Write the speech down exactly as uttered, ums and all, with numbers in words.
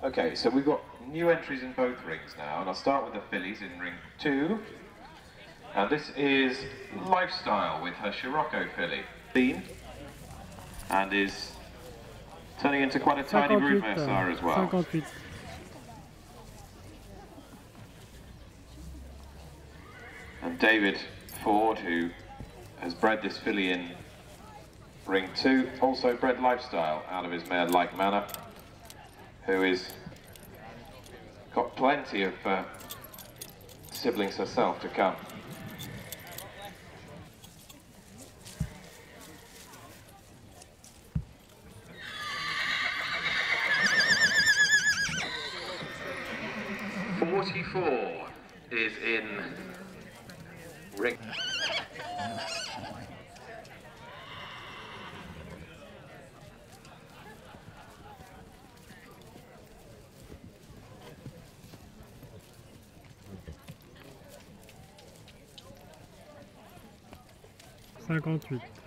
Okay, so we've got new entries in both rings now, and I'll start with the fillies in ring two. And this is Lifestyle with her Scirocco filly, Bean, and is turning into quite a tiny broodmare sire as well. fifty-eight. And David Ford, who has bred this filly in ring two, also bred Lifestyle out of his mare Like Manner, who is got plenty of uh, siblings herself to come. forty-four is in ring. cinquante-huit.